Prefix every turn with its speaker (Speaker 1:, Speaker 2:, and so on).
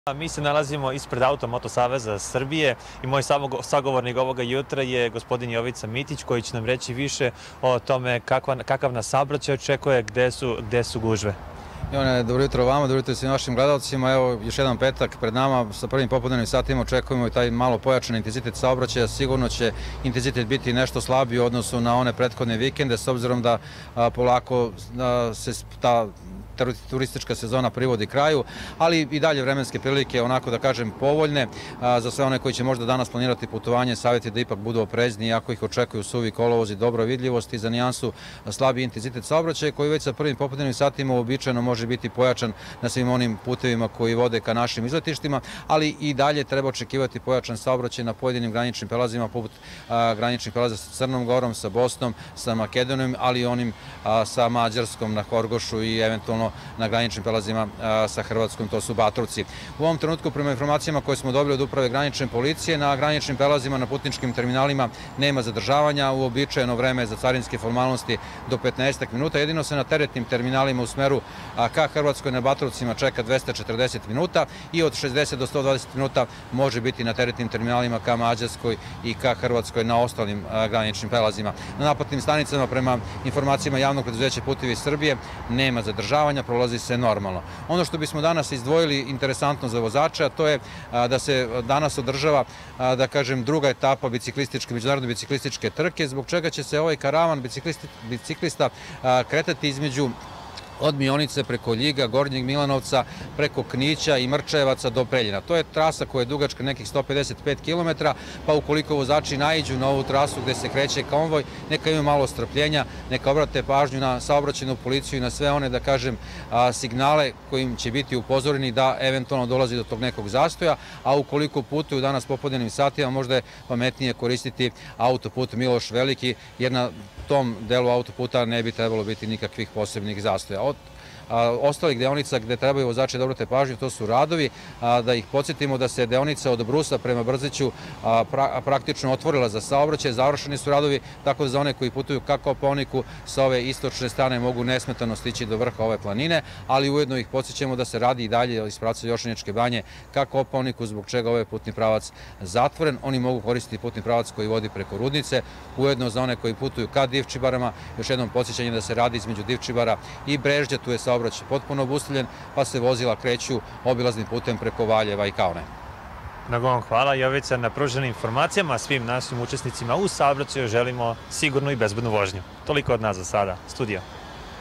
Speaker 1: Mi se nalazimo ispred Automoto Saveza Srbije i moj sagovornik ovoga jutra je gospodin Jovica Mitić koji će nam reći više o tome kakav nas saobraćaj očekuje, gde su gužve.
Speaker 2: Ivane, dobro jutro vama, dobro jutro svim našim gledalcima. Evo, još jedan petak pred nama, sa prvim popodnevnim satima očekujemo i taj malo pojačan intenzitet saobraćaja. Sigurno će intenzitet biti nešto slabiji u odnosu na one prethodne vikende, s obzirom da polako se ta turistička sezona privodi kraju, ali i dalje vremenske prilike, onako da kažem, povoljne. Za sve one koji će možda danas planirati putovanje, savjet je da ipak budu oprezni, iako ih očekuju suvi kolovozi, dobra vidljivost i za nijansu slabiji intenzitet saobraćaja, koji već sa prvim popodnevnim satima uobičajeno može biti pojačan na svim onim putevima koji vode ka našim izletištima, ali i dalje treba očekivati pojačan saobraćaj na pojedinim graničnim prelazima, poput graničnih prelaza sa Crnom Gorom, sa Bosnom, sa Makedonijom, ali i onim sa Mađarskom na Horgošu i eventualno na graničnim prelazima sa Hrvatskom, to su Batrovci. U ovom trenutku, prema informacijama koje smo dobili od Uprave granične policije, na graničnim prelazima na putničkim terminalima nema zadržavanja, uobičajeno vreme za carinske formalnosti do 15 minuta, jedino se na teretnim terminalima u smeru ka Hrvatskoj na Batrovcima čeka 240 minuta i od 60 do 120 minuta može biti na teretnim terminalima ka Mađarskoj i ka Hrvatskoj na ostalim graničnim prelazima. Na naplatnim stanicama, prema informacijama javnog preduzeća Putevi Srbije, nema zadržavanja, prolazi se normalno. Ono što bismo danas izdvojili interesantno za vozača, to je da se danas održava, da kažem, druga etapa međunarodne biciklističke trke, zbog čega će se ovaj karavan biciklista kretati između od Mionice preko Ljiga, Gornjeg Milanovca, preko Knića i Mrčajevaca do Preljina. To je trasa koja je dugačka nekih 155 km, pa ukoliko vozači naiđu na ovu trasu gde se kreće konvoj, neka imaju malo strpljenja, neka obrate pažnju na saobraćajnu policiju i na sve one, da kažem, signale kojim će biti upozoreni da eventualno dolazi do tog nekog zastoja, a ukoliko putuju danas popodnevnim satima, možda je pametnije koristiti autoput Miloš Veliki, jer na tom delu autoputa ne bi trebalo biti nikakvih posebnih zastoja. Od ostalih deonica gde trebaju vozači da obrate pažnju, to su radovi, da ih podsjetimo da se deonica od Brusa prema Brzeću praktično otvorila za saobraćaj, završeni su radovi, tako da za one koji putuju ka Kopaoniku sa ove istočne strane mogu nesmetano stići do vrha ove planine, ali ujedno ih podsjećamo da se radi i dalje iz pravca Jošaničke banje ka Kopaoniku, zbog čega ovaj putni pravac zatvoren. Oni mogu koristiti putni pravac koji vodi preko Rudnice, ujedno za one koji putuju ka Divčibarama, još jednom podsjećanje da se radi između Divčibara i Brežđa, tu je saobraćaj potpuno obustavljen, pa se vozila kreću obilaznim putem preko Valjeva i Kaune.
Speaker 1: Mnogo vam hvala, Jovica, na pruženim informacijama. Svim našim učesnicima u saobraćaju želimo sigurnu i bezbednu vožnju. Toliko od nas za sada. Studio.